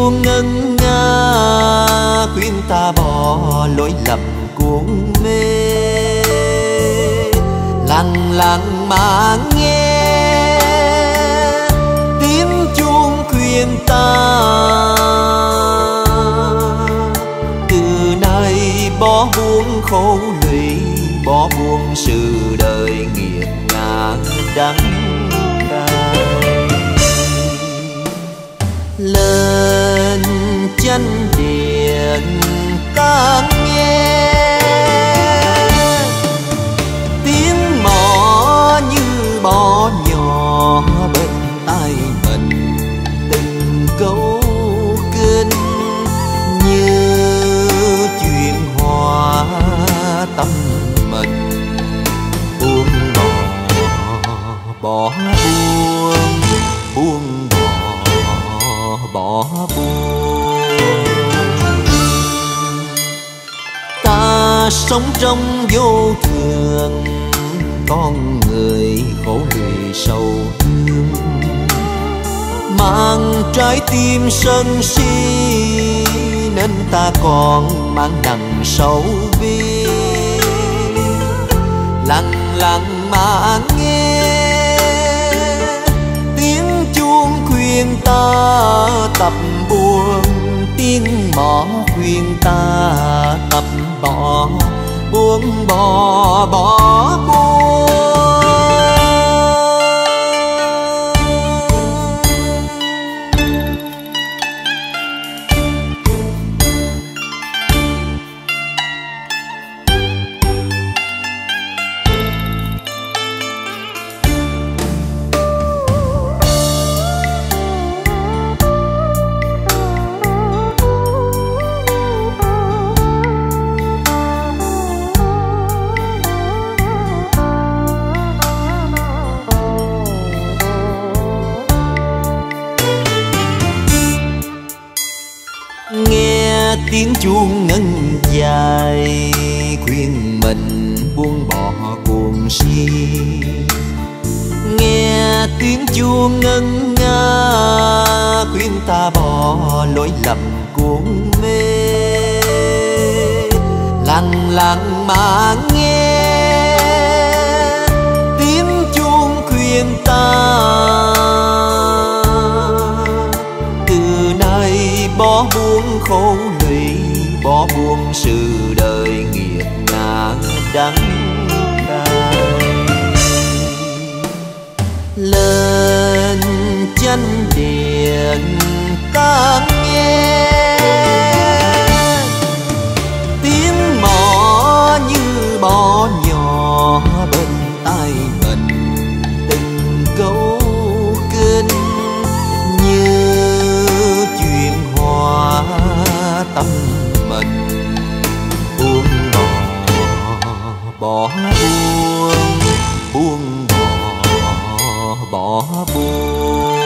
chuông ngân nga khuyên ta bỏ lỗi lầm cuốn mê. Lặng lặng mà nghe tiếng chuông khuyên ta từ nay bỏ buông khổ lụy, bỏ buông sự đời nghiệt ngã đắng cay. Lên chánh điện ta nghe tiếng mõ như bó nhỏ bên tai mình, từng câu kinh như chuyện hòa tâm mình. Buông bỏ bỏ buông bỏ buông. Ta sống trong vô thường, con người khổ lụy sầu thương, mang trái tim sân si nên ta còn mang nặng sầu bi. Lặng lặng mà nghe tiếng chuông khuyên ta tập buông, tiếng mõ khuyên ta tập bỏ, buông bỏ buông. Tiếng chuông ngân dài khuyên mình buông bỏ cuồng si. Nghe tiếng chuông ngân nga khuyên ta bỏ lỗi lầm cuốn mê. Lặng lặng mà nghe tiếng chuông khuyên ta từ nay bỏ buông khổ lụy, bỏ buông sự đời nghiệt ngã đắng cay. Lên chánh điện ta nghe tiếng mõ như bó nhỏ bên tai mình, từng câu kinh như chuyện hòa tâm mình. Buông bỏ buông bỏ buông.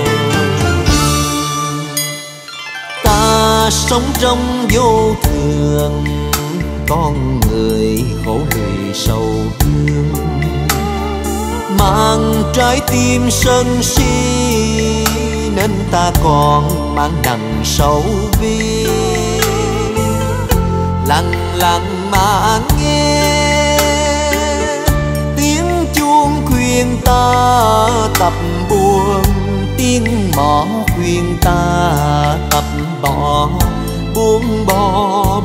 Ta sống trong vô thường, con người khổ lụy sầu thương, mang trái tim sân si nên ta còn mang nặng sầu bi. Lặng lặng mà nghe tiếng chuông khuyên ta tập buông, tiếng mõ khuyên ta tập bỏ, buông bỏ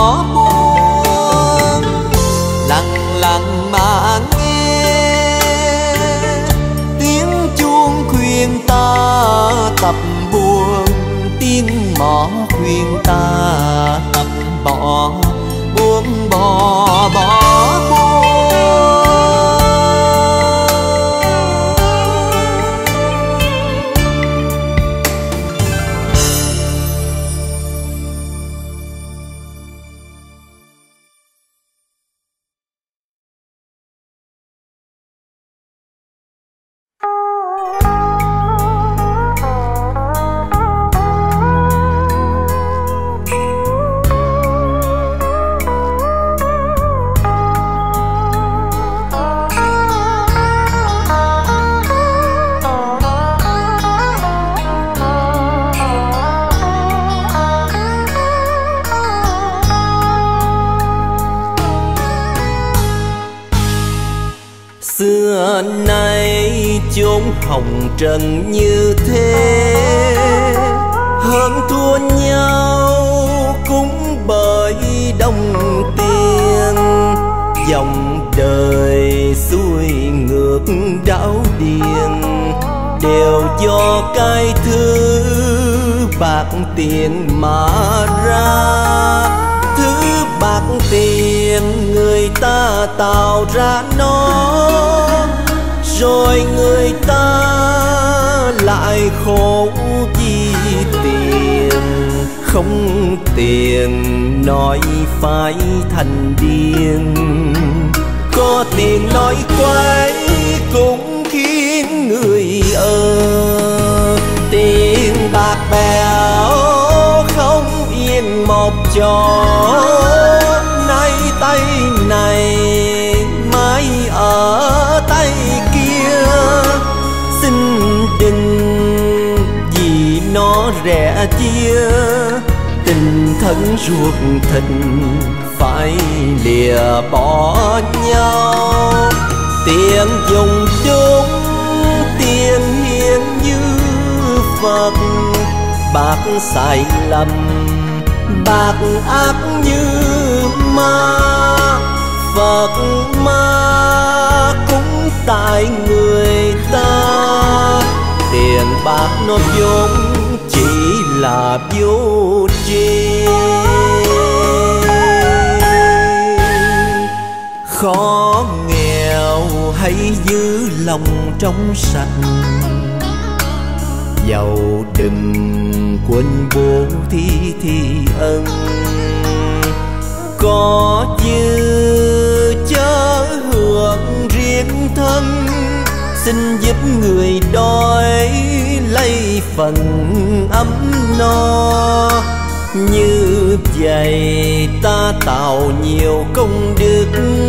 buông. Lặng lặng mà nghe tiếng chuông khuyên ta tập buông, tiếng mõ khuyên ta tập bỏ, buông bỏ buông. xưa nay chốn hồng trần như thế, hơn thua nhau cũng bởi đồng tiền. Dòng đời xuôi ngược đảo điền, đều do cái thứ bạc tiền mà ra. Thứ bạc tiền người ta tạo ra nó, rồi người ta lại khổ vì tiền. Không tiền nói phải thành điên, có tiền nói quấy cũng khiến người tiền bạc bèo không yên một chỗ. Nay tay này mai ở tay kia, xin đừng vì nó rẻ chia. Tình thân ruột thịt phải lìa bỏ nhau. Tiền dùng đúng, tiền hiền như Phật. Bạc sai lầm, bạc ác như ma. Phật ma cũng tại người ta. Tiền bạc nó vốn chỉ là vô tri. Khó nghèo hãy giữ lòng trong sạch, giàu đừng quên bố thí ân. Có dư chớ hưởng riêng thân, xin giúp người đói lấy phần ấm no. Như vậy ta tạo nhiều công đức,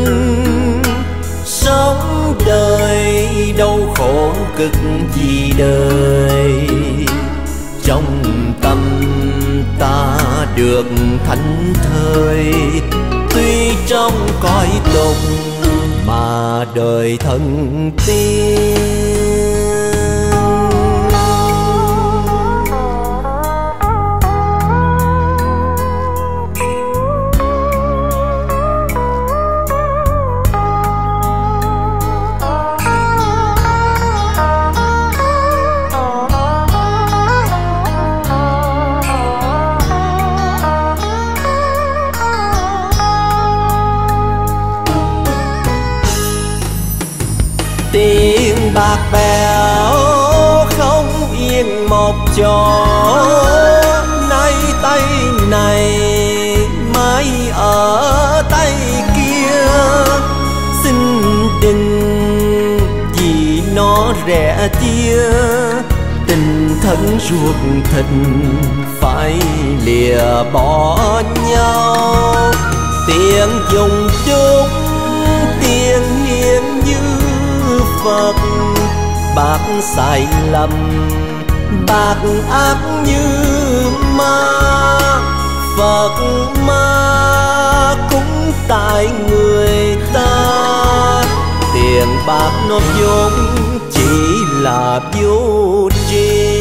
sống đời đau khổ cực vì đời. Trong tâm ta được thảnh thơi, tuy trong cõi tục mà đời thân tiên. Tiền bạc bèo không yên một chỗ. Nay tay này mai ở tay kia, xin đừng vì nó rẻ chia. Tình thân ruột thịt phải lìa bỏ nhau. Tiền dùng đúng, tiền hiền như Phật. Bạc sai lầm, bạc ác như ma. Phật ma cũng tại người ta. Tiền bạc nó vốn chỉ là vô tri.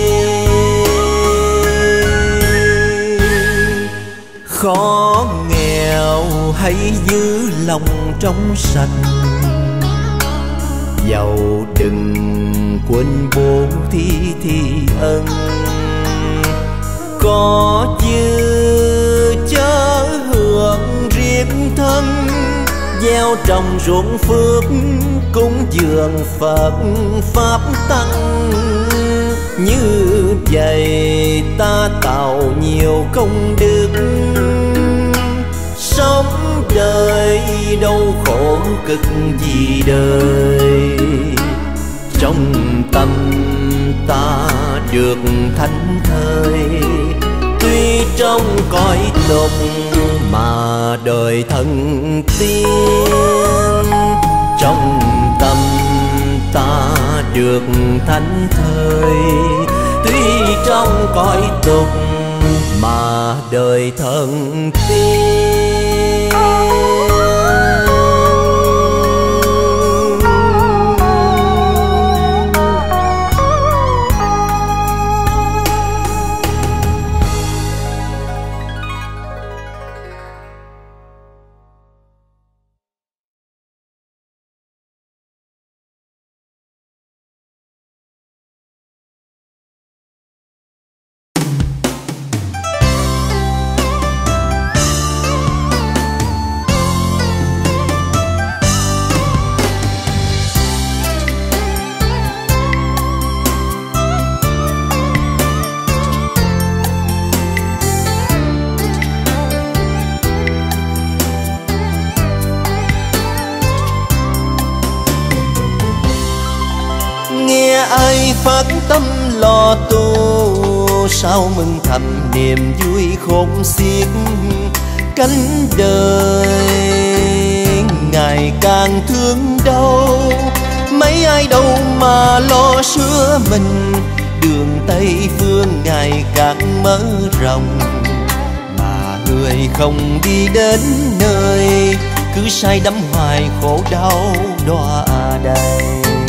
Khó nghèo hãy giữ lòng trong sạch, giàu đừng quên bố thí ân. Có dư chớ hưởng riêng thân, gieo trồng ruộng phước cúng dường Phật pháp tăng. Như vậy ta tạo nhiều công đức, sống đời đau khổ cực vì đời. Trong tâm ta được thảnh thơi, tuy trong cõi tục mà đời thân tiên. Trong tâm ta được thảnh thơi, tuy trong cõi tục mà đời thân tiên. ai phát tâm lo tu, sao mừng thầm niềm vui khôn xiết. Cánh đời ngày càng thương đau, mấy ai đâu mà lo sửa mình. Đường Tây Phương ngày càng mở rộng, mà người không đi đến nơi, cứ say đắm hoài khổ đau đọa đầy.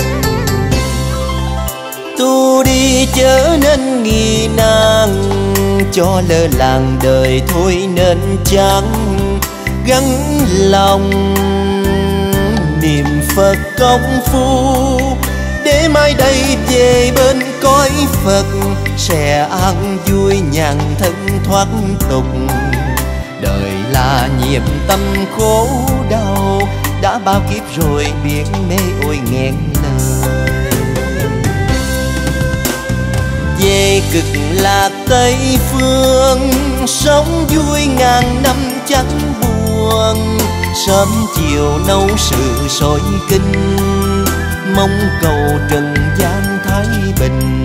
Tu đi chớ nên nghi nan, cho lơ làng đời thôi nên chẳng. Gắn lòng niệm Phật công phu, để mai đây về bên cõi Phật, sẽ an vui nhàn thân thoát tục. Đời là nhiệm tâm khổ đau, đã bao kiếp rồi biết mê ôi nghẹn lời. Về cực lạc Tây Phương, sống vui ngàn năm chẳng buồn. Sớm chiều nấu sự sôi kinh, mong cầu trần gian thái bình.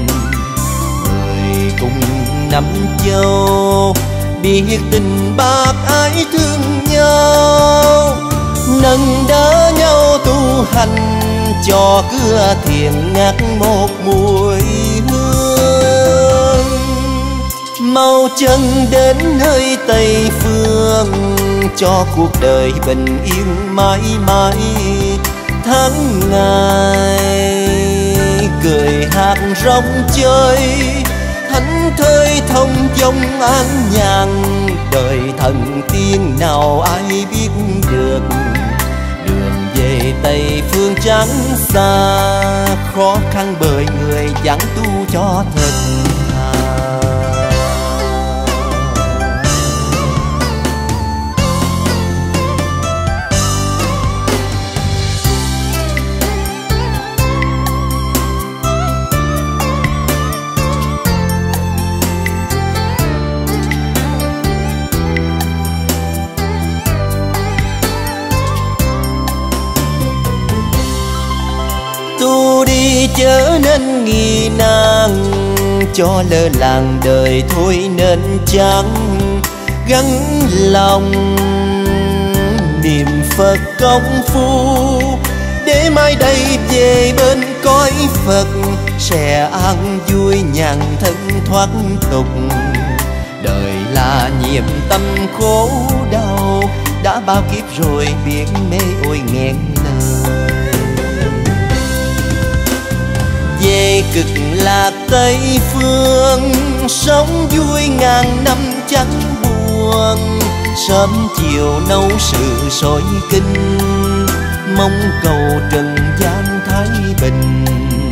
Người cùng năm châu, biết tình bác ái thương nhau. Nâng đỡ nhau tu hành, cho cưa thiền ngát một mùi hương. Mau chân đến nơi Tây Phương, cho cuộc đời bình yên mãi mãi. Tháng ngày cười hát rong chơi, thánh thơi thông dong an nhàn. Đời thần tiên nào ai biết được, đường về Tây Phương chẳng xa. Khó khăn bởi người chẳng tu cho thật thà. Tu đi chớ nên nghi nan, cho lơ làng đời thôi nên chẳng. Gắn lòng niệm Phật công phu, để mai đây về bên cõi Phật, sẽ an vui nhàn thân thoát tục. Đời là nhiệm tâm khổ đau, đã bao kiếp rồi biết mê ôi nghẹn lời. Về cực lạc Tây Phương, sống vui ngàn năm chẳng buồn. Sớm chiều nấu sự sôi kinh, mong cầu trần gian thái bình.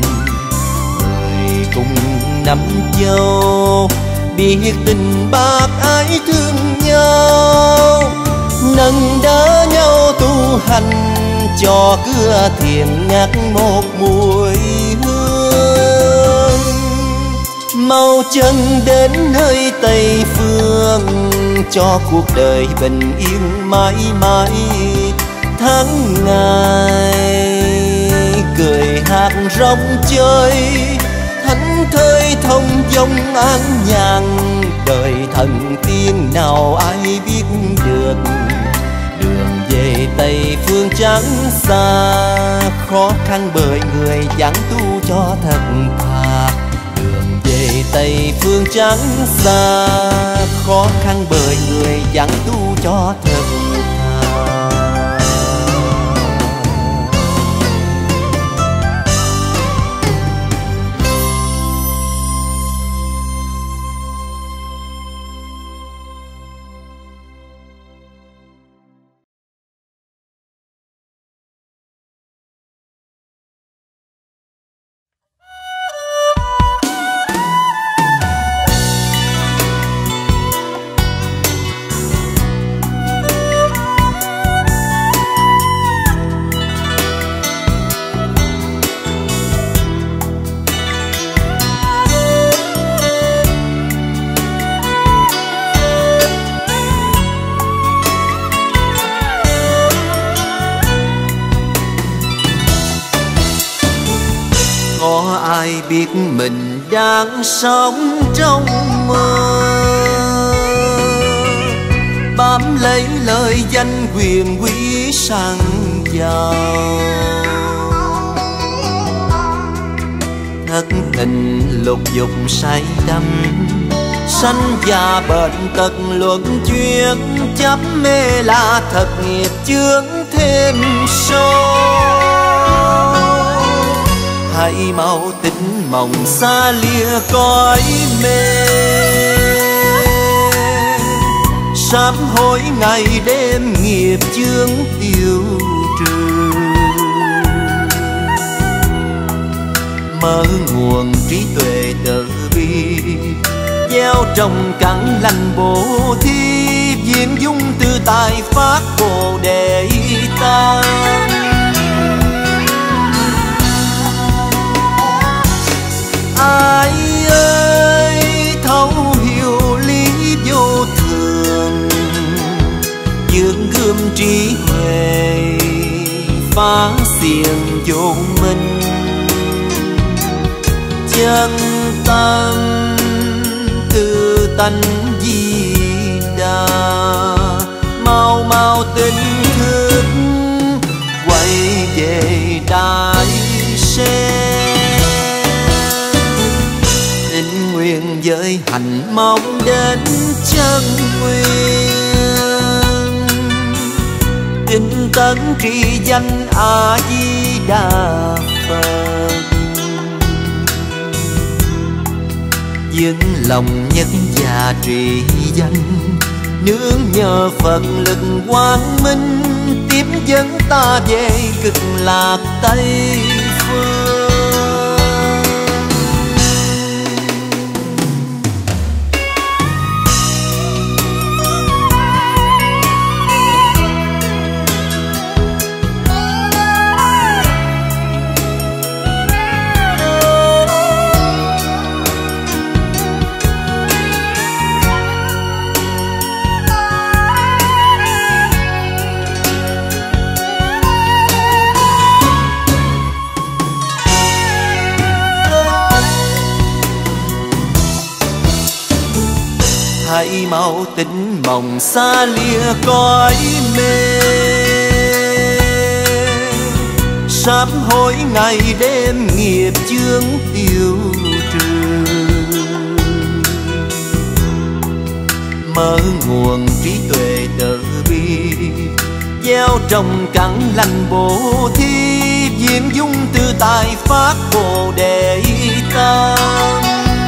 Người cùng năm châu, biết tình bác ái thương nhau. Nâng đỡ nhau tu hành, cho cưa thiền ngát một mùi hương. Mau chân đến nơi Tây Phương, cho cuộc đời bình yên mãi mãi. Tháng ngày cười hát rong chơi, thánh thơi thông dong an nhàn. Đời thần tiên nào ai biết được, đường về Tây Phương chẳng xa. Khó khăn bởi người chẳng tu cho thật thà. Đường về Tây Phương chẳng xa, khó khăn bởi người chẳng tu cho thật thà. ai biết mình đang sống trong mơ, bám lấy lời danh quyền quý sang giàu. Thất tình lục dục say đắm, sanh già bệnh tật luận chuyện, chấp mê là thật nghiệp chướng thêm sâu. Hãy mau tỉnh mộng xa lìa cõi mê, sám hối ngày đêm nghiệp chướng tiêu trừ. Mở nguồn trí tuệ từ bi, gieo trồng căn lành bố thí, diêm dung từ tài phát bồ đề tăng. Ai ơi thấu hiểu lý vô thường, dương gươm trí huệ phá xiềng vô minh. Chân tâm từ tánh di đà, mau mau tỉnh thức quay về đại sen. Tình nguyện giới hạnh mong đến chân nguyên, tinh tấn tri danh A Di Đà Phật. Dâng lòng nhất và trì danh, nương nhờ Phật lực quang minh, tiếp dẫn ta về cực lạc Tây phương. Hãy mau tỉnh mộng xa lìa cõi mê, sám hối ngày đêm nghiệp chướng tiêu trừ. Mở nguồn trí tuệ từ bi, gieo trồng căn lành bố thí, diêm dung từ tài phát bồ đề tăng.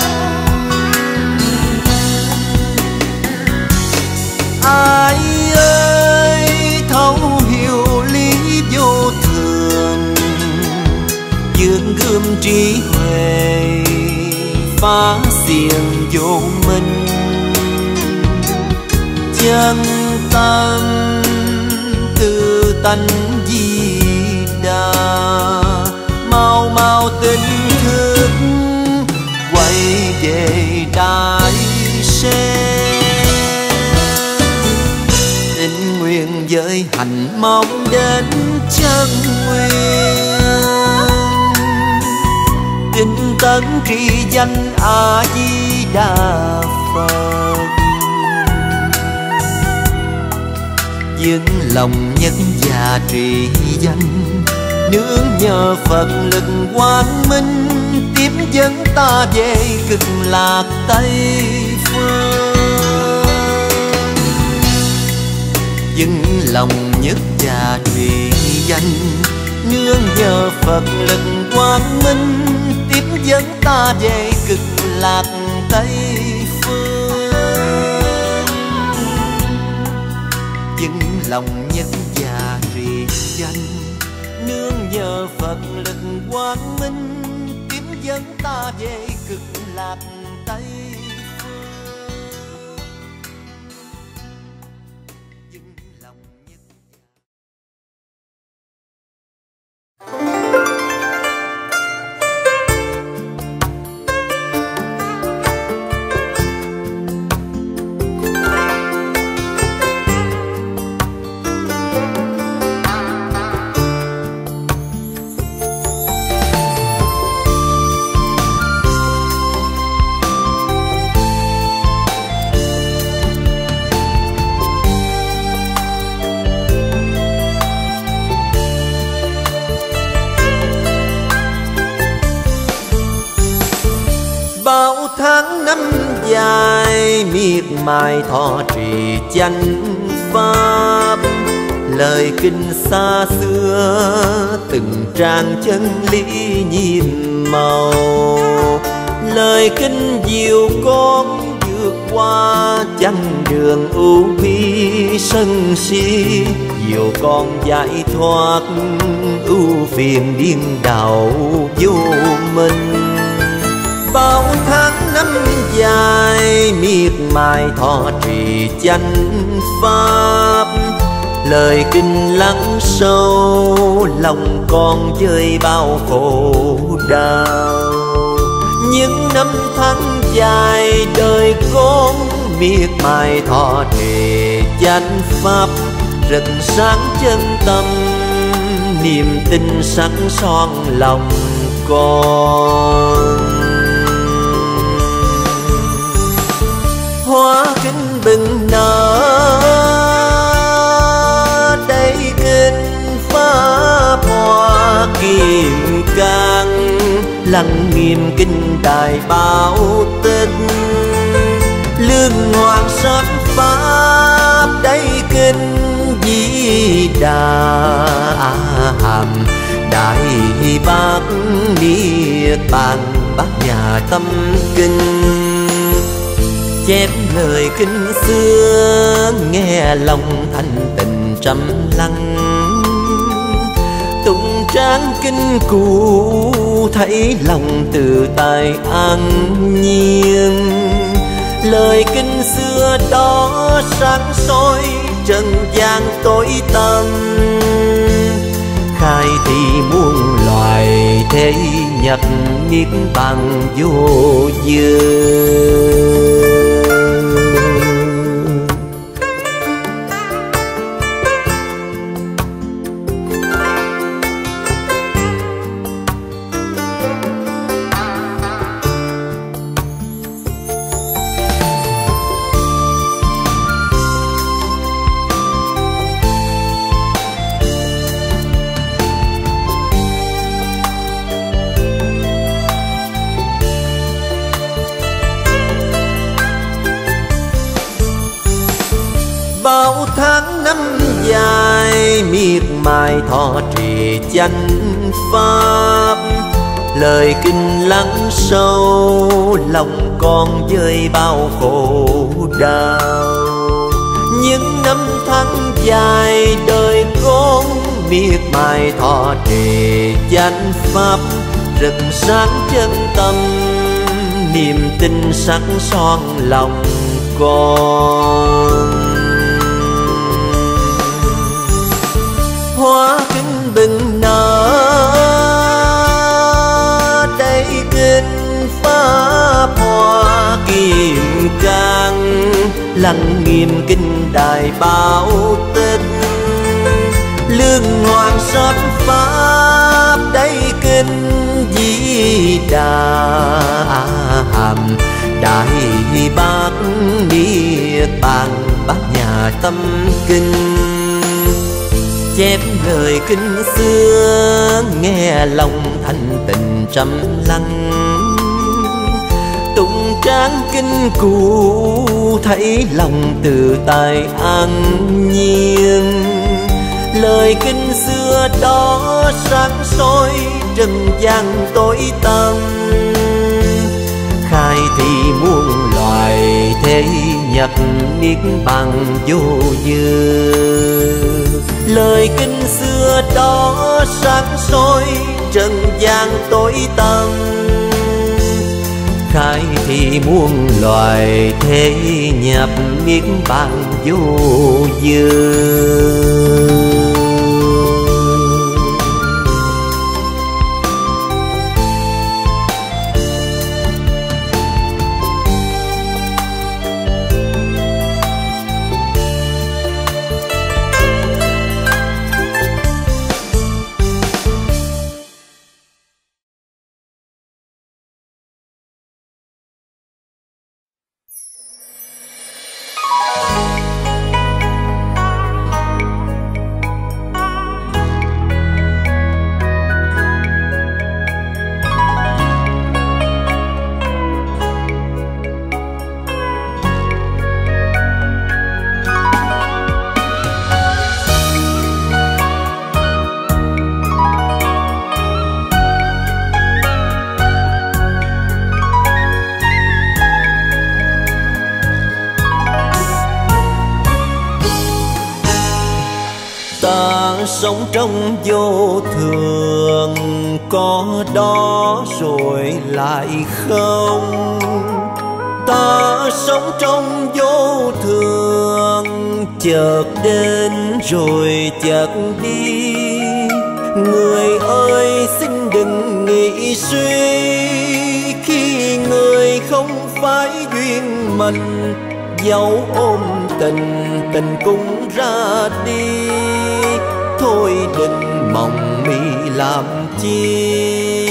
Ai ơi thấu hiểu lý vô thường, dương gươm trí huệ phá xiềng vô minh. Chân tâm từ tánh di đà, mau mau tỉnh thức quay về đại sen. Tình nguyện giới hạnh mong đến chân nguyên, tinh tấn tri danh A Di Đà Phật. Dâng lòng nhất và trì danh, nương nhờ Phật lực quang minh, tiếp dẫn ta về cực lạc Tây phương. Dâng lòng nhất và trì danh, nương nhờ Phật lực quang minh, tiếp dẫn ta về cực lạc Tây phương. Dâng lòng nhất và trì danh, nương nhờ Phật lực quang minh, tiếp dẫn ta về cực lạc Tây phương. Dâng lòng nhất tháng năm dài miệt mài thọ trì chánh pháp, lời kinh xa xưa từng trang chân lý nhiệm màu. Lời kinh dìu con vượt qua chặng đường ưu bi sân si, dìu con giải thoát ưu phiền điên đảo vô minh. Bao tháng năm dài miệt mài thọ trì chánh pháp, lời kinh lắng sâu lòng con với bao khổ đau. Những năm tháng dài đời con miệt mài thọ trì chánh pháp, rực sáng chân tâm niềm tin sắc son lòng con. Hoa kinh bừng nở đầy kinh pháp hoa kiềm can, lặng nghiêm kinh đài báo tích lương hoàng sát pháp đầy kinh Di Đà hàm đại bác niết bàn bát nhà tâm kinh. Chép lời kinh xưa nghe lòng thanh tịnh trầm lắng, tụng tráng kinh cũ thấy lòng từ tại an nhiên. Lời kinh xưa đó sáng soi trần gian tối tăm, khai thị muôn loài thế nhập niết bàn vô dư. Bao tháng năm dài miệt mài thọ trì chánh pháp, lời kinh lắng sâu lòng con với bao khổ đau. Những năm tháng dài đời con miệt mài thọ trì chánh pháp, rực sáng chân tâm niềm tin sắc son lòng con. Hoa kinh bừng nở đầy kinh pháp hoa kiềm can, lặng nghiêm kinh đài báo tích lương hoàng sát pháp đầy kinh Di Đà hàm đại bác niết bàn bát nhà tâm kinh. Chép lời kinh xưa nghe lòng thanh tịnh trầm lắng, tụng tráng kinh cũ thấy lòng từ tại an nhiên. Lời kinh xưa đó sáng soi trần gian tối tăm, khai thị muôn loài thế nhập niết bàn vô dư. Lời kinh xưa đó sáng soi trần gian tối tăm, khai thị muôn loài thế nhập niết bàn vô dư. sống trong vô thường, có đó rồi lại không. Ta sống trong vô thường, chợt đến rồi chợt đi. Người ơi xin đừng nghĩ suy, khi người không phải duyên mình, dẫu ôm tình, tình cũng ra đi. Thôi đừng mong mị làm chi.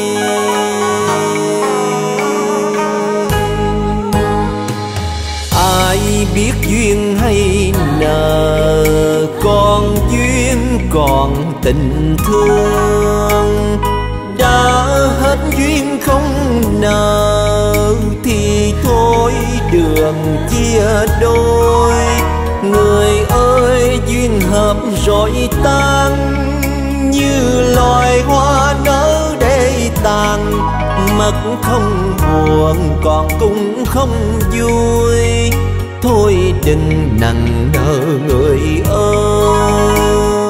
Ai biết duyên hay nợ, còn duyên còn tình thương. Đã hết duyên không nợ thì thôi đường chia đôi. Người ơi duyên hợp rồi tan, như loài hoa nở để tàn. Mất không buồn còn cũng không vui, thôi đừng nặng nợ người ơi.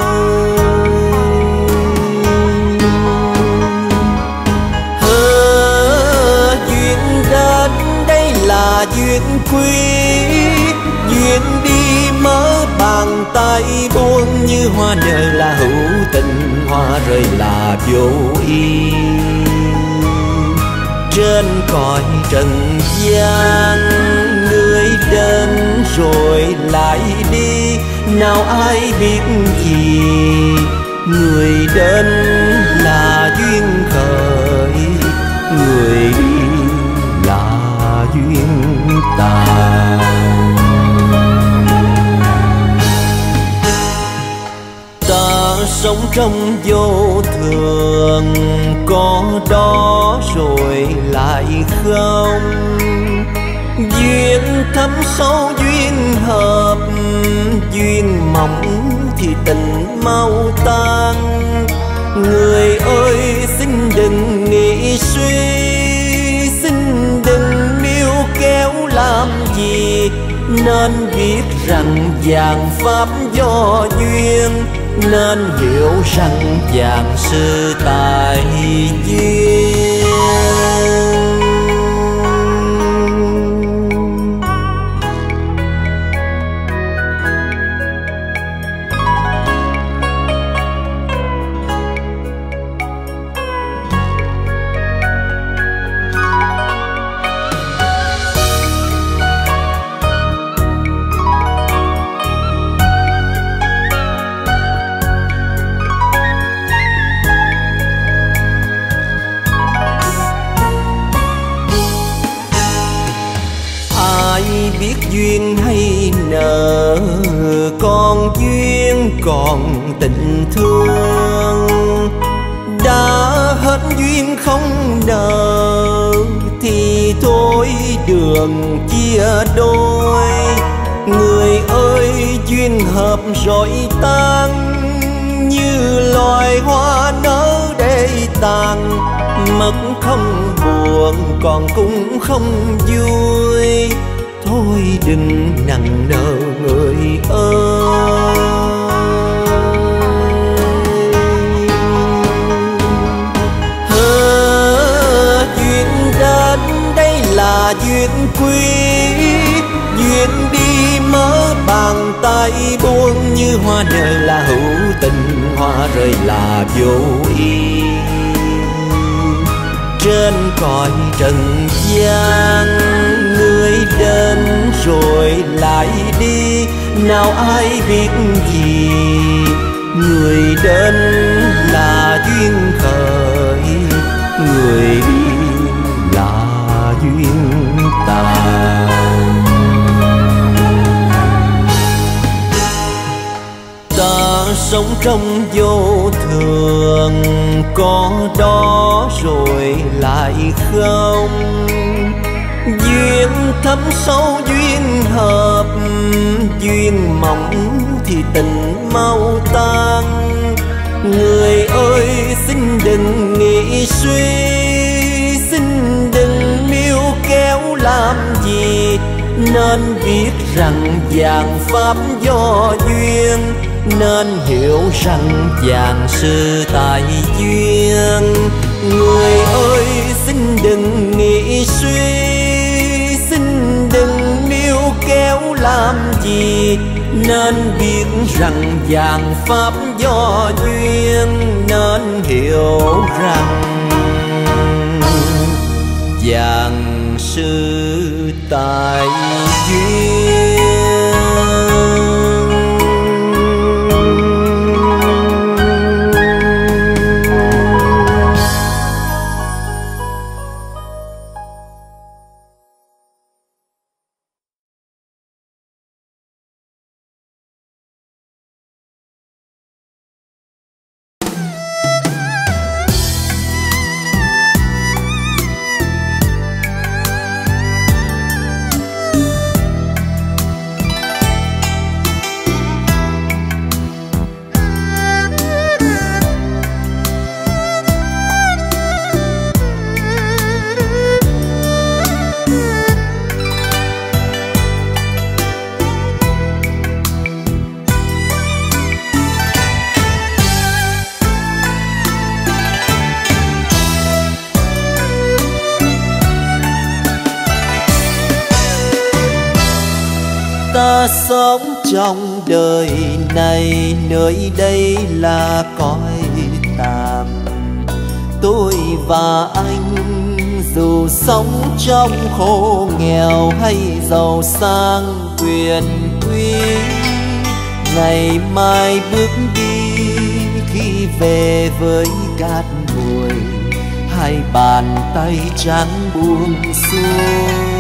Duyên đến đây là duyên quý, duyên đi mở bàn tay buông. Như hoa nở là hữu tình, hoa rơi là vô ý. Trên cõi trần gian, người đến rồi lại đi, nào ai biết gì. Người đến là duyên khởi, người đi là duyên tàn. Ta sống trong vô thường, có đó rồi lại không. Duyên thấm sâu duyên hợp, duyên mỏng thì tình mau tan. Người ơi xin đừng nghĩ suy, xin đừng níu kéo làm gì. Nên biết rằng vạn pháp do duyên, nên hiểu rằng vạn sự tại duyên. Biết duyên hay nợ, còn duyên còn tình thương. Đã hết duyên không nợ thì thôi đường chia đôi. Người ơi duyên hợp rồi tan, như loài hoa nở để tàn. Mất không buồn còn cũng không vui, thôi đừng nặng nợ người ơi. Duyên đến đây là duyên quý, duyên đi mở bàn tay buông. Như hoa nở là hữu tình, hoa rơi là vô ý. Trên cõi trần gian, người đến rồi lại đi, nào ai biết gì. Người đến là duyên khởi, người đi là duyên tàn. Ta sống trong vô thường, có đó rồi lại không. Duyên thấm sâu duyên hợp, duyên mỏng thì tình mau tan. Người ơi xin đừng nghĩ suy, xin đừng níu kéo làm gì. Nên biết rằng vạn pháp do duyên, nên hiểu rằng vạn sự tại duyên. Người ơi xin đừng nghĩ suy, xin đừng níu kéo làm gì, nên biết rằng vạn pháp do duyên, nên hiểu rằng vạn sự tại duyên. Ta sống trong đời này, nơi đây là cõi tạm. Tôi và anh dù sống trong khổ nghèo hay giàu sang quyền quý, ngày mai bước đi khi về với cát bụi, hai bàn tay trắng buông xuôi.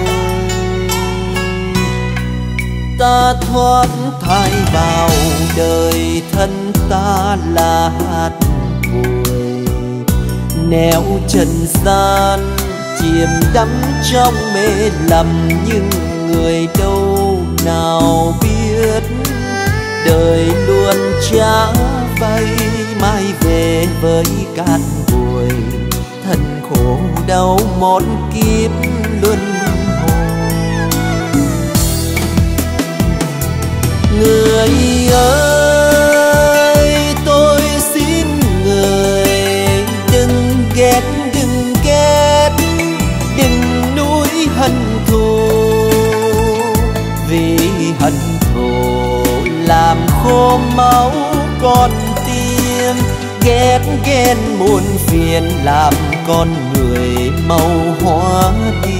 Ta thoát thai vào đời, thân ta là hạt bụi, nẻo trần gian chìm đắm trong mê lầm. Nhưng người đâu nào biết đời luôn trả vay, mai về với cát bụi, thân khổ đau một kiếp luân. Người ơi tôi xin người đừng ghét, đừng ghét, đừng nuối hận thù, vì hận thù làm khô máu con tim, ghét ghen muôn phiền làm con người mau hóa điên.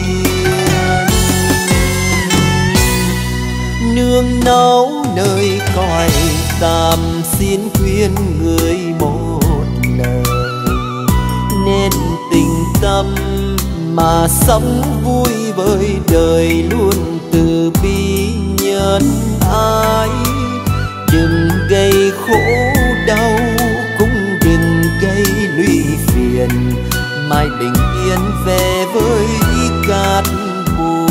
Nương náu nơi cõi tạm, xin khuyên người một lời, nên tình tâm mà sống vui với đời, luôn từ bi nhân ái. Đừng gây khổ đau, cũng đừng gây lụy phiền, mai bình yên về với cát bụi.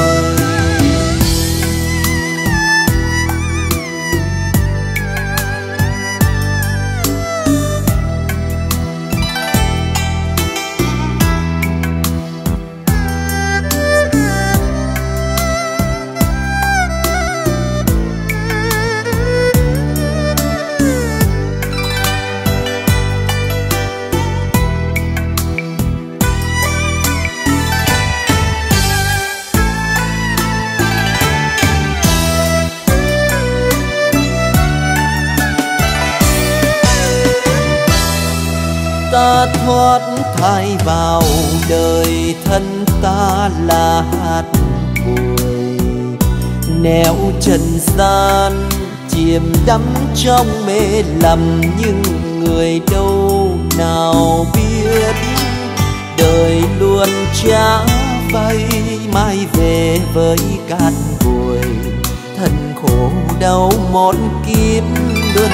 Ta thoát thai vào đời, thân ta là hạt bụi, nẻo trần gian chìm đắm trong mê lầm. Nhưng người đâu nào biết đời luôn trả vay, mai về với cát bụi, thân khổ đau một kiếp luân.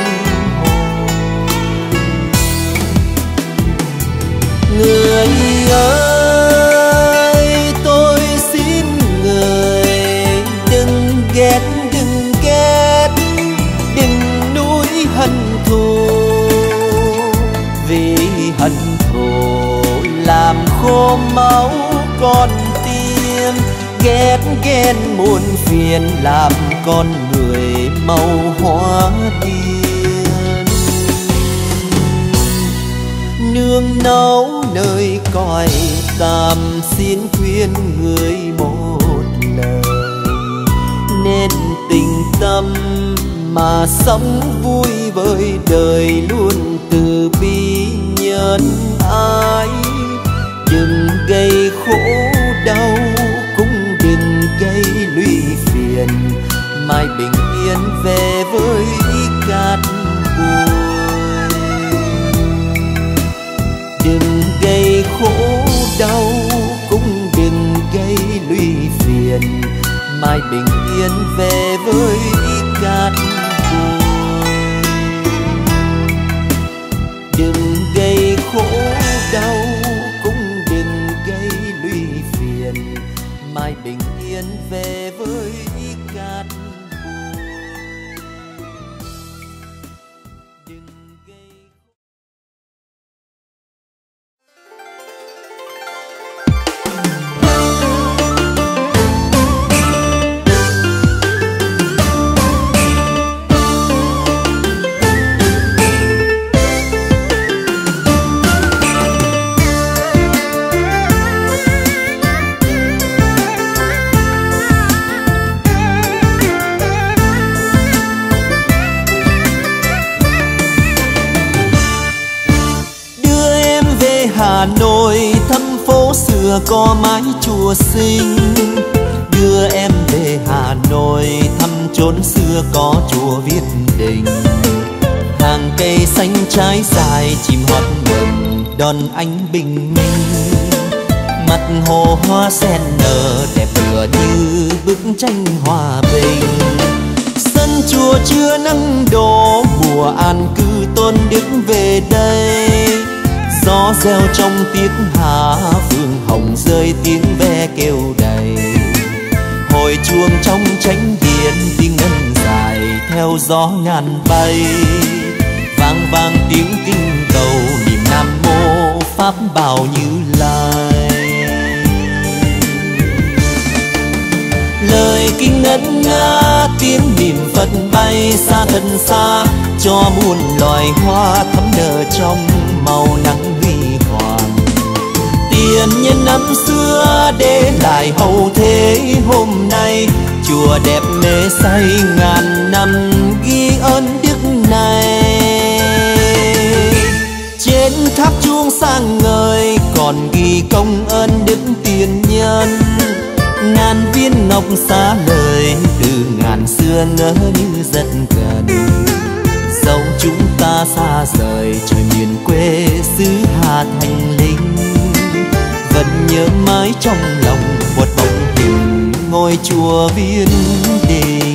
Người ơi tôi xin người đừng ghét, đừng ghét, đừng nuối hận thù, vì hận thù làm khô máu con tim, ghét ghen muôn phiền làm con người mau hóa điên. nương náu nơi cõi tạm, xin khuyên người một lời nên tình tâm mà sống vui với đời, luôn từ bi nhân ái. Đừng gây khổ đau cũng đừng gây lụy phiền, mai bình yên về với cát bụi. Đừng gây khổ đau cũng đừng gây lụy phiền, mai bình yên về với cát bụi. Đừng gây khổ đau cũng đừng gây lụy phiền, mai bình yên về với cát bụi. Đừng gây... Hà Nội thăm phố xưa có mái chùa xinh, đưa em về Hà Nội thăm chốn xưa có chùa Viên Đình. Hàng cây xanh trái dài chim hót mừng đón ánh bình minh, mặt hồ hoa sen nở đẹp tựa như bức tranh hòa bình. Sân chùa chưa nắng đổ, mùa an cư tôn đức về đây. Gió reo trong tiếng hạ, phương hồng rơi tiếng ve kêu đầy. Hồi chuông trong chánh điện tiếng ngân dài theo gió ngàn bay. Vang vang tiếng kinh cầu niệm Nam Mô Pháp Bảo Như Lai. Lời kinh ngân nga tiếng niệm Phật bay xa thân xa, cho muôn loài hoa thắm nở trong màu nắng huy hoàng. Tiền nhân năm xưa để lại hậu thế hôm nay, chùa đẹp mê say ngàn năm ghi ơn đức này. Trên tháp chuông sáng ngời còn ghi công ơn đức tiền nhân. Ngàn viên ngọc xá lời từ ngàn xưa ngỡ như rất gần. Dẫu chúng ta xa rời trời miền quê xứ Hà Thành Linh, vẫn nhớ mãi trong lòng một bóng hình ngôi chùa Viên Đình.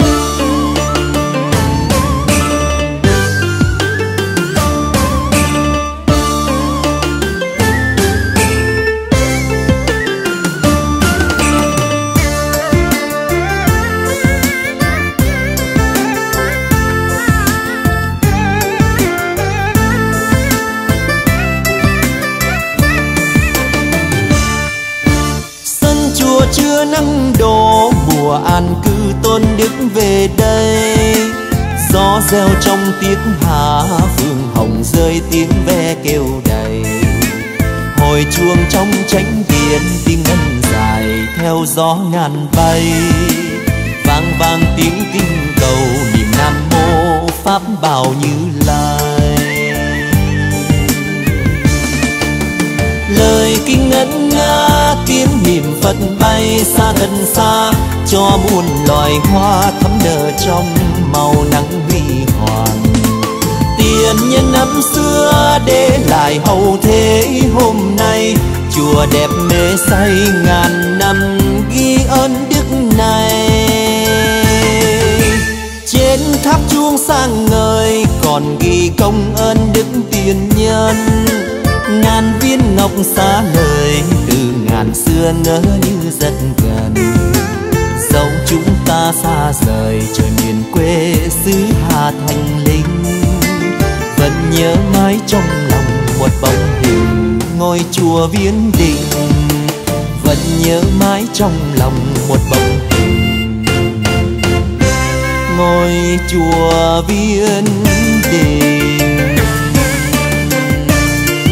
Chưa nắng đổ, mùa an cư tôn đức về đây. Gió reo trong tiếng hạ, phương hồng rơi tiếng ve kêu đầy. Hồi chuông trong chánh điện tiếng ngân dài theo gió ngàn bay. Vang vang tiếng kinh cầu niệm Nam Mô Pháp Bảo Như Lai. Lời kinh ngân nga tiếng niệm Phật bay xa gần xa, cho muôn loài hoa thắm nở trong màu nắng huy hoàng. Tiền nhân năm xưa để lại hậu thế hôm nay, chùa đẹp mê say ngàn năm ghi ơn đức này. Trên tháp chuông sáng ngời còn ghi công ơn đức tiền nhân. Ngàn viên ngọc xá lời từ ngàn xưa ngỡ như rất gần. Dẫu chúng ta xa rời trời miền quê xứ Hà Thành Linh, vẫn nhớ mãi trong lòng một bóng hình ngôi chùa Viên Đình. Vẫn nhớ mãi trong lòng một bóng hình ngôi chùa Viên Đình.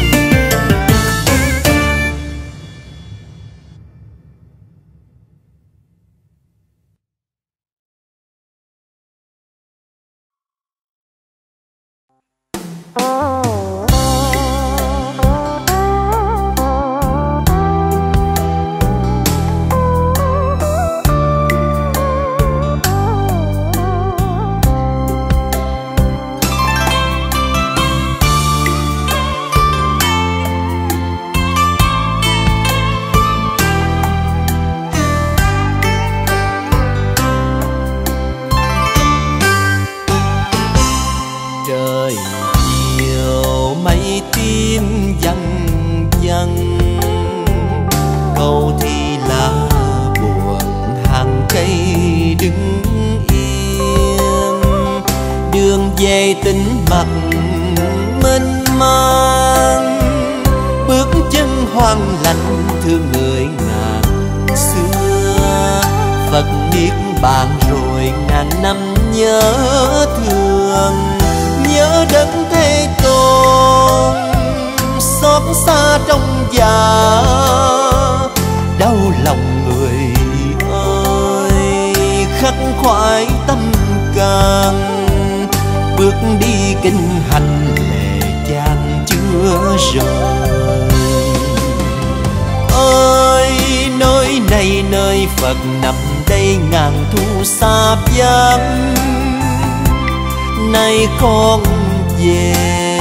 về tĩnh mặt mênh mang, bước chân hoang lạnh thương người ngàn xưa. Phật niết bàn rồi ngàn năm nhớ thương, nhớ đất Thế Tôn xót xa trong già, đau lòng người ơi khắc khoải tâm can. Bước đi kinh hành lệ chan chưa rời. Ơi nơi này nơi Phật nằm đây ngàn thu xa vắng, nay con về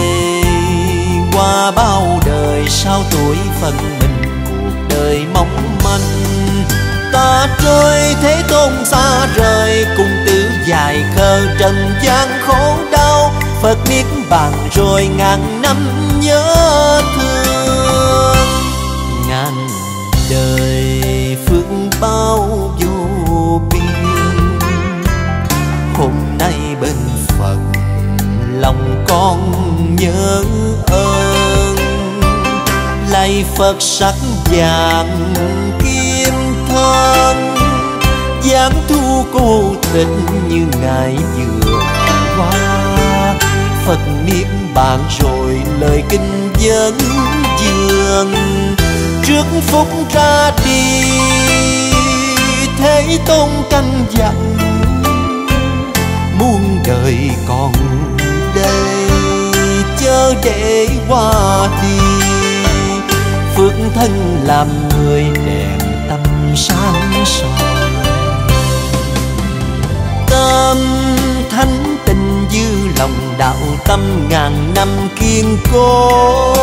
qua bao đời sao tuổi phận mình cuộc đời mong manh. Ta trôi Thế Tôn xa rời cùng tử dài khờ trần gian khổ đau. Phật niết bàn rồi ngàn năm nhớ thương, ngàn đời phước bao vô biên. Hôm nay bên Phật lòng con nhớ ơn, lạy Phật sắc vàng kim thân, dáng thu cô tịch như ngày vừa qua. Phật niết bàn rồi lời kinh vấn dương, trước phút ra đi Thế Tôn căn dặn, muôn đời còn đây chớ để qua đi. Phước thân làm người đèn tâm sáng soi, tâm thánh tình dư lòng đạo tâm ngàn năm kiên cố.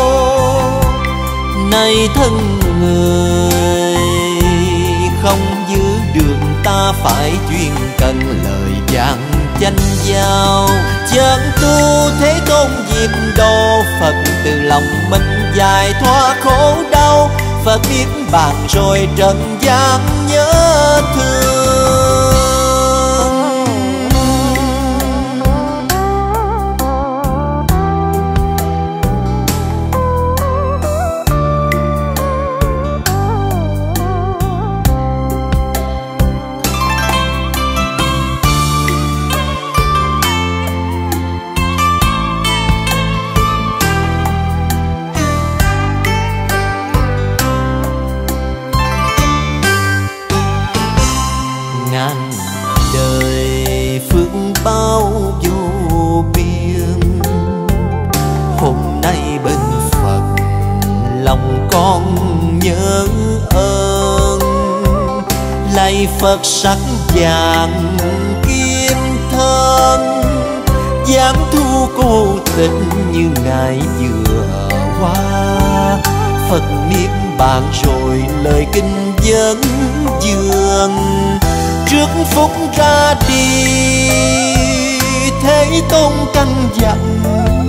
Nay thân người không giữ được, ta phải chuyên cần lời vàng chánh giao. Chân tu Thế Tôn diệt độ, Phật từ lòng mình giải thoát khổ đau. Phật niết bàn rồi trần gian nhớ thương. Nhớ ơn lạy Phật sắc vàng kim thân, dáng thu cô tịch như ngày vừa qua. Phật niết bàn rồi lời kinh vấn dương, trước phút ra đi Thế Tôn căn dặn,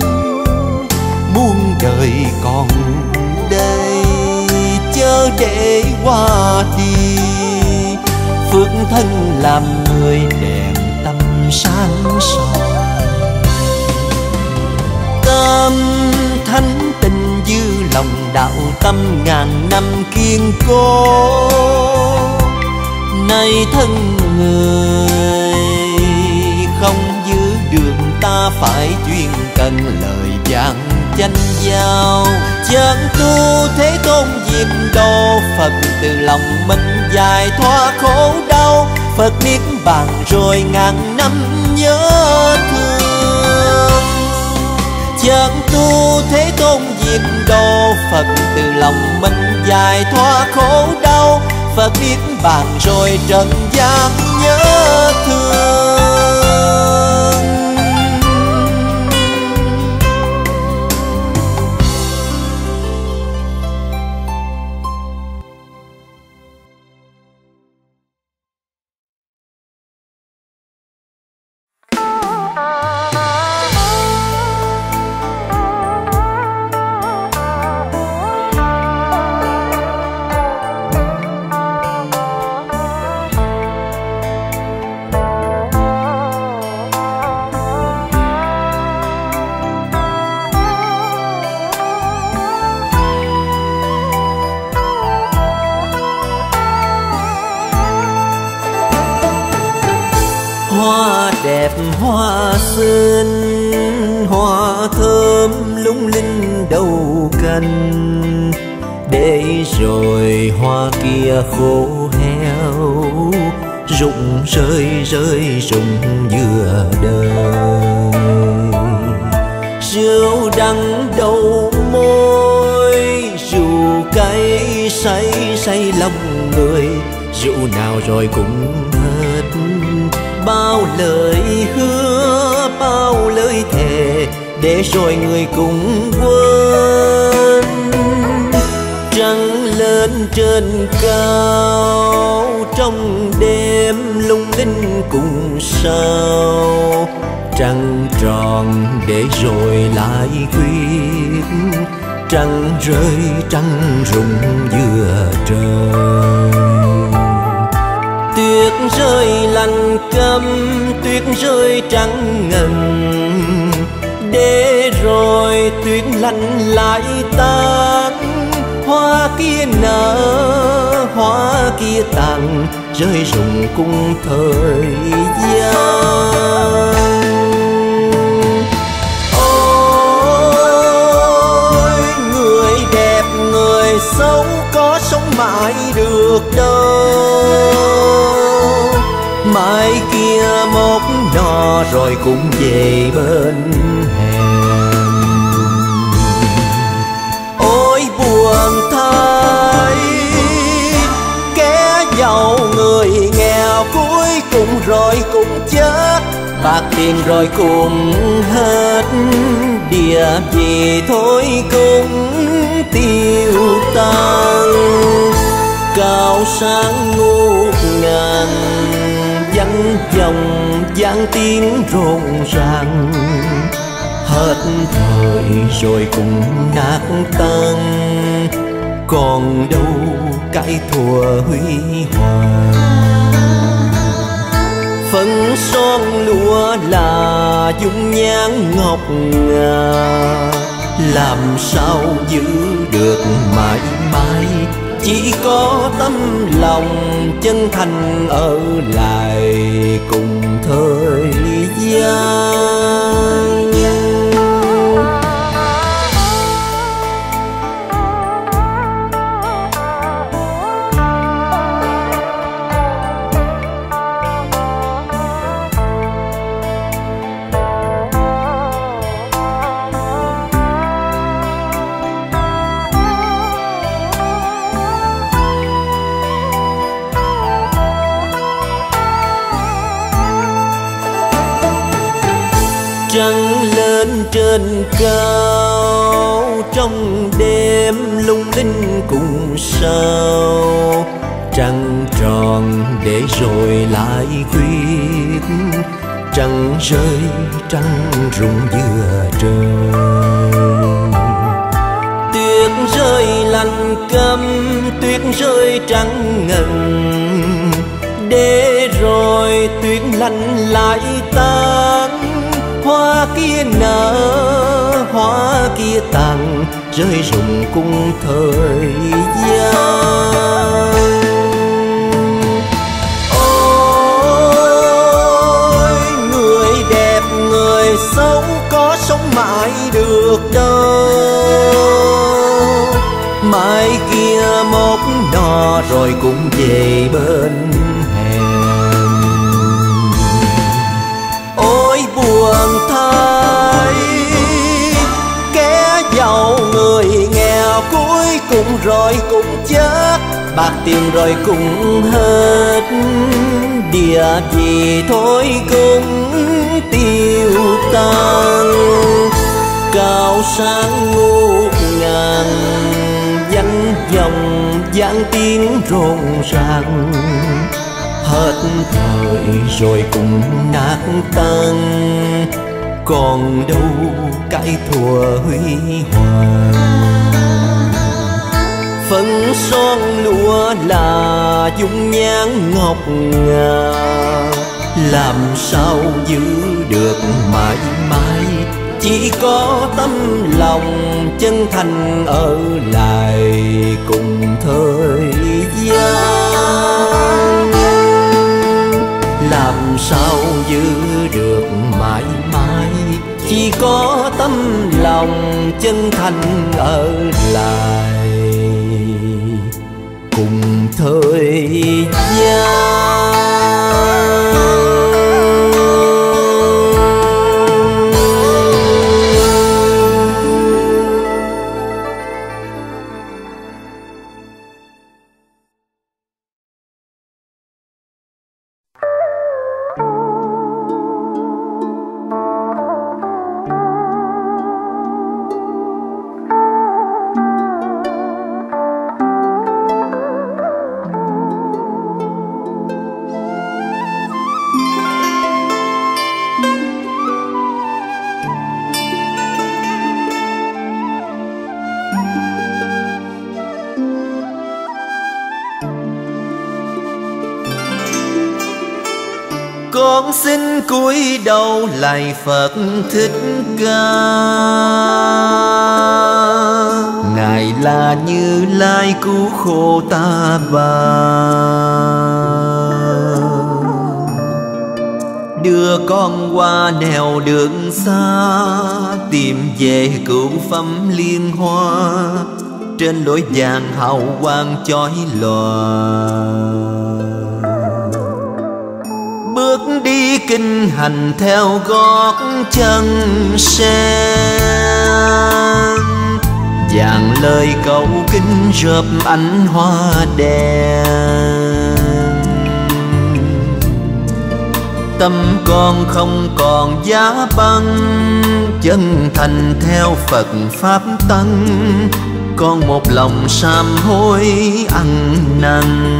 muôn đời còn đây chớ để qua đi. Phước thân làm người đèn tâm sáng soi, tâm thánh tình dư lòng đạo tâm ngàn năm kiên cố. Nay thân người không giữ được, ta phải chuyên cần lời vàng chánh giao. Chân tu Thế Tôn diệt độ, Phật từ lòng mình giải thoát khổ đau. Phật niết bàn rồi ngàn năm nhớ thương. Chân tu Thế Tôn diệt độ, Phật từ lòng mình giải thoát khổ đau. Phật niết bàn rồi trần gian nhớ thương. Hoa đẹp hoa xinh, hoa thơm lung linh đầu cành, để rồi hoa kia khô héo, rụng rơi rơi rụng giữa đời. Rượu đắng đầu môi, rượu cay say say lòng người, rượu nào rồi cũng hết. Bao lời hứa, bao lời thề, để rồi người cũng quên. Trăng lên trên cao, trong đêm lung linh cùng sao. Trăng tròn để rồi lại khuyết, trăng rơi trăng rụng giữa trời. Tuyết rơi lạnh câm, tuyết rơi trắng ngần, để rồi tuyết lạnh lại tan. Hoa kia nở, hoa kia tàn, rơi rụng cùng thời gian. Ôi người đẹp người xấu có sống mãi được đâu. Mai kia một nọ rồi cũng về bên hèn. Ôi buồn thay, kẻ giàu người nghèo cuối cùng rồi cũng chết. Bạc tiền rồi cũng hết, địa vị thôi cũng tiêu tan. Cao sang ngút ngàn, vắng dòng vang tiếng rộn ràng. Hết thời rồi cũng nát tan, còn đâu cái thuở huy hoàng. Phấn son lúa là dung nhan ngọc ngà, làm sao giữ được mãi mãi. Chỉ có tấm lòng chân thành ở lại cùng thời gian. Trăng lên trên cao, trong đêm lung linh cùng sao. Trăng tròn để rồi lại khuyết, trăng rơi trăng rụng giữa trời. Tuyết rơi lạnh câm, tuyết rơi trắng ngần, để rồi tuyết lạnh lại tan. Hoa kia nở, hoa kia tàn, rơi rụng cùng thời gian. Ôi người đẹp người xấu có sống mãi được đâu. Mai kia một nọ rồi cũng về bên hèn. Ôi buồn thay, kẻ giàu người nghèo cuối cùng rồi cũng chết. Bạc tiền rồi cũng hết, địa vị thôi cũng tiêu tan. Cao sang ngút ngàn, danh vọng vang tiếng rộn ràng. Hết thời rồi cũng nát tan, còn đâu cái thuở huy hoàng. Phấn son lúa là dung nhan ngọc ngà, làm sao giữ được mãi mãi. Chỉ có tấm lòng chân thành ở lại cùng thời gian. Làm sao giữ có tấm lòng chân thành ở lại cùng thời gian. Con xin cúi đầu lạy Phật Thích Ca. Ngài là Như Lai cứu khổ ta bà, đưa con qua nẻo đường xa, tìm về cửu phẩm liên hoa, trên lối vàng hào quang chói lòa. Bước đi kinh hành theo gót chân sen, vàng lời cầu kinh rợp ánh hoa đèn. Tâm con không còn giá băng, chân thành theo Phật Pháp Tăng, con một lòng sám hối ăn năn.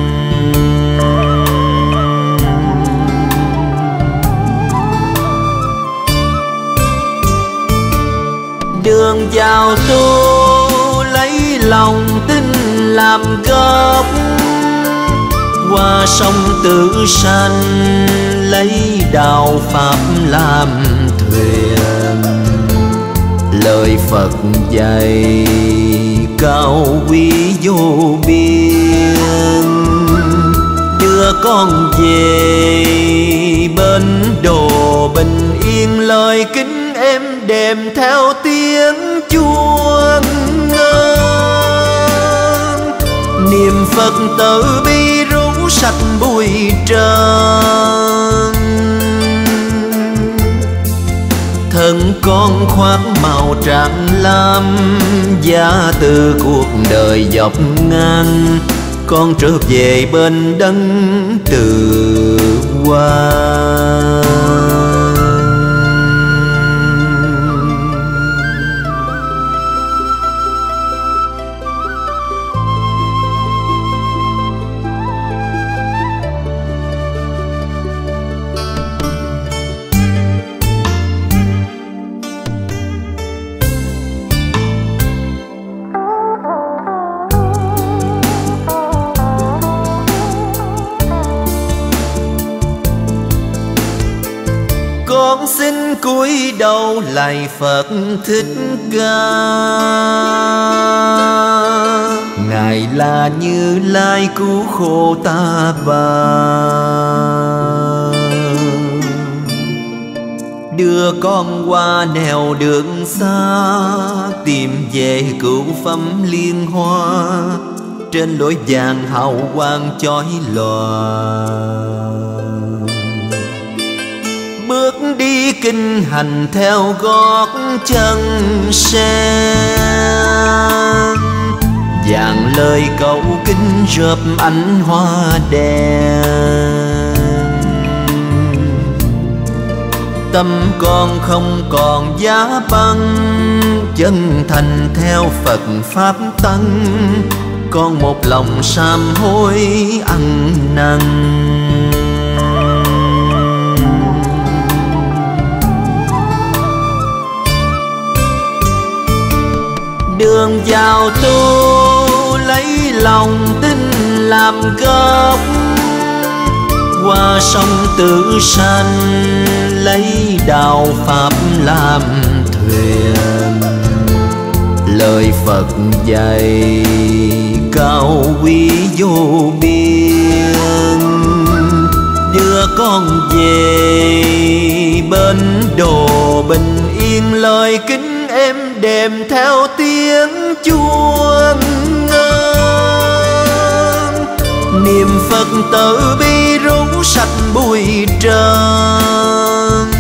Đường vào tu lấy lòng tin làm gốc, qua sông Tử Sanh lấy đạo Pháp làm thuyền. Lời Phật dạy cao quý vô biên, đưa con về bên đồ bình yên. Lời kính êm đềm theo tiếng chuông ngân, niệm Phật từ bi rũ sạch bụi trần. Thân con khoác màu trắng lam, giá từ cuộc đời dọc ngang, con trở về bên đấng từ hoa. Con xin cúi đầu lạy Phật Thích Ca. Ngài là Như Lai cứu khổ ta bà, đưa con qua nẻo đường xa, tìm về cửu phẩm liên hoa, trên lối vàng hào quang chói lòa. Bước đi kinh hành theo gót chân sen, vàng lời cầu kinh rợp ánh hoa đèn. Tâm con không còn giá băng, chân thành theo Phật Pháp Tăng, con một lòng sám hối ăn năn. Đường vào tu lấy lòng tin làm gốc, qua sông Tử Sanh lấy đạo Pháp làm thuyền. Lời Phật dạy cao quý vô biên, đưa con về bên đồ bình yên lời kính êm đềm theo tiếng chuông ngân. Niệm Phật từ bi rũ sạch bụi trần.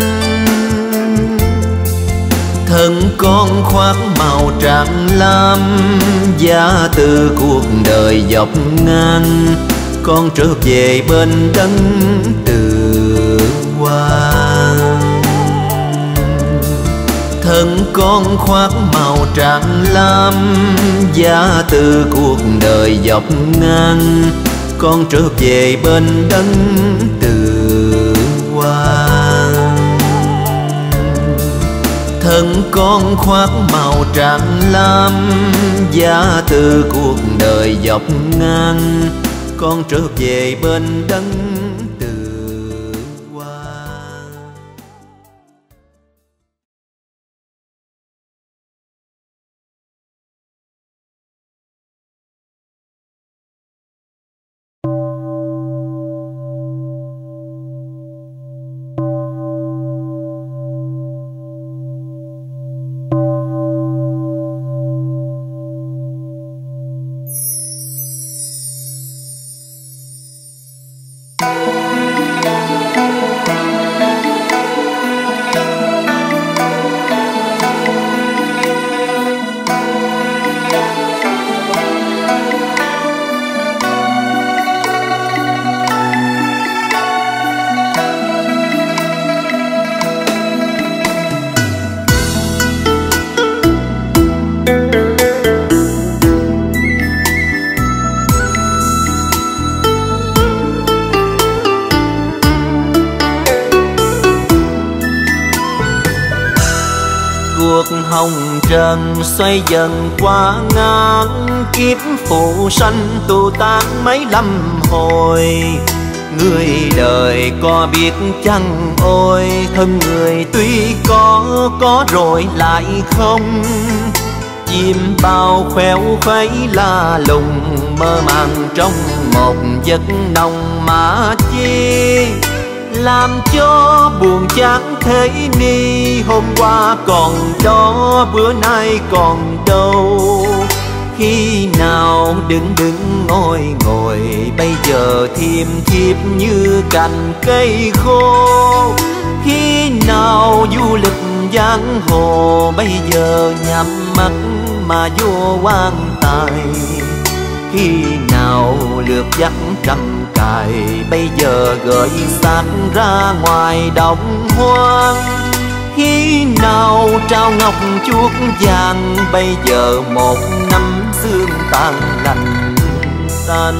Thân con khoác màu trắng lam, giá từ cuộc đời dọc ngang. Con trở về bên đấng từ hoàng. Thân con khoác màu trắng lam, giá từ cuộc đời dọc ngang. Con trở về bên đấng từ hoàng. Thân con khoác màu trắng lam, giá từ cuộc đời dọc ngang. Con trở về bên đấng từ hoàng. Hồng trần xoay dần qua ngàn kiếp phụ sanh tu tan mấy lâm hồi. Người đời có biết chăng ôi, thân người tuy có rồi lại không. Chim bao khoeo khuấy la lùng, mơ màng trong một giấc nồng mà chi. Làm cho buồn chán thế ni, hôm qua còn đó bữa nay còn đâu. Khi nào đứng ngồi ngồi, bây giờ thiêm thiếp như cành cây khô. Khi nào du lịch giang hồ, bây giờ nhắm mắt mà vô quan tài. Khi nào lượt dắt trăm cài, bây giờ gửi xác ra ngoài đồng hoang. Khi nào trao ngọc chuốt vàng, bây giờ một năm xương tàn lành xanh.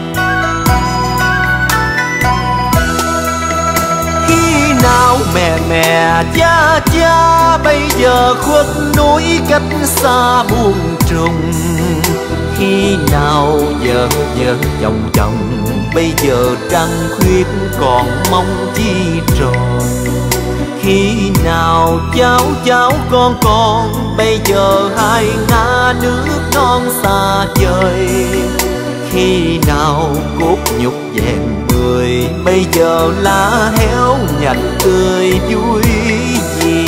Khi nào mẹ cha, bây giờ khuất núi cách xa buồn trùng. Khi nào vợ chồng, bây giờ trăng khuyết còn mong chi tròn. Khi nào cháu con, bây giờ hai ngã nước non xa vời. Khi nào cốt nhục vẹn người, bây giờ lá héo nhành tươi vui gì.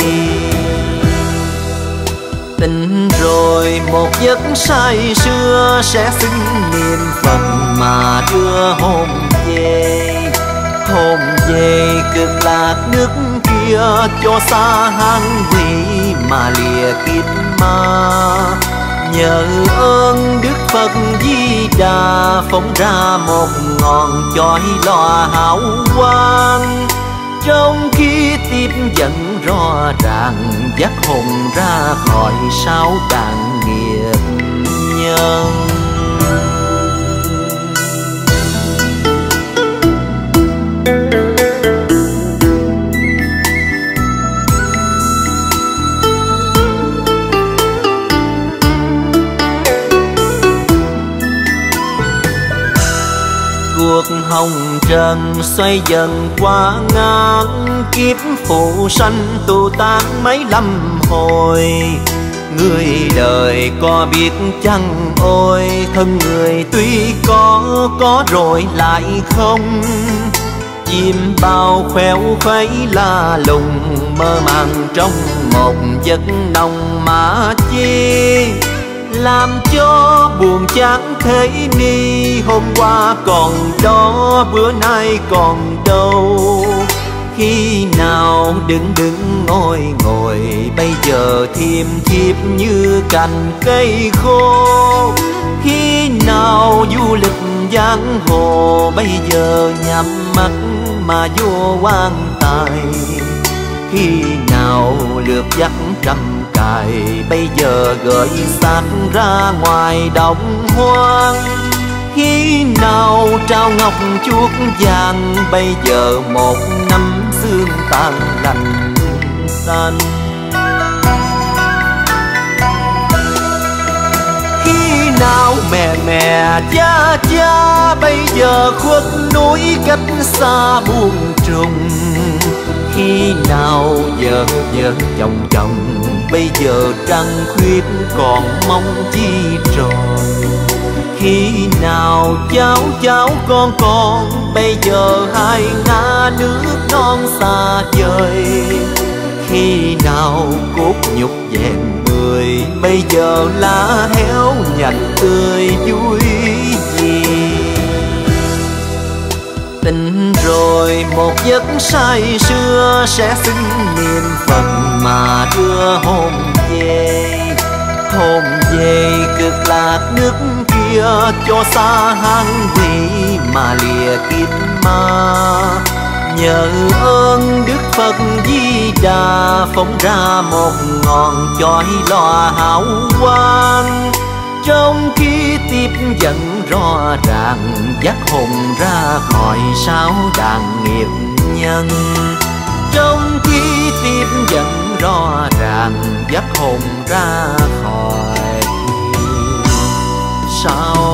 Tình rồi một giấc say sưa, sẽ xưng niệm Phật mà đưa hồn về. Hồn về cực lạc nước kia, cho xa hang quỷ mà lìa kiếp ma. Nhờ ơn Đức Phật Di Đà, phóng ra một ngọn chói lòa hào quang. Trong khi tiếp dẫn rõ ràng, dắt hồn ra khỏi sao đàn nghiệp nhân. Cuộc hồng trần xoay dần qua ngàn kiếp phụ sanh tu tan mấy lâm hồi. Người đời có biết chăng ôi, thân người tuy có rồi lại không. chim bao khéo khuấy la lùng, mơ màng trong một giấc nồng mà chi làm cho buồn chán thế ni. Hôm qua còn đó, bữa nay còn đâu. Khi nào đứng ngồi ngồi, bây giờ thiêm thiếp như cành cây khô. Khi nào du lịch giang hồ, bây giờ nhắm mắt mà vô quan tài. Khi nào lượt dắt trăm cài, bây giờ gửi xác ra ngoài đồng hoang. Khi nào trao ngọc chuốt vàng, bây giờ một năm xương tan lành xanh. Khi nào mẹ cha, bây giờ khuất núi cách xa buồn trùng. Khi nào vợ chồng, bây giờ trăng khuyết còn mong chi tròn. Khi nào cháu con, bây giờ hai ngã nước non xa vời. Khi nào cốt nhục vẹn người, bây giờ lá héo nhành tươi vui gì. Tình rồi một giấc say sưa, sẽ xưng niệm Phật mà đưa hồn về. Hồn về cực lạc nước kia, cho xa hang quỷ mà lìa kiếp ma. Nhờ ơn Đức Phật Di Đà, phóng ra một ngọn chói lòa hào quang. Trong khi tiếp dẫn rõ ràng, dắt hồn ra khỏi sao đàn nghiệp nhân. Trong khi tiếp dẫn rõ ràng, dắt hồn ra khỏi sao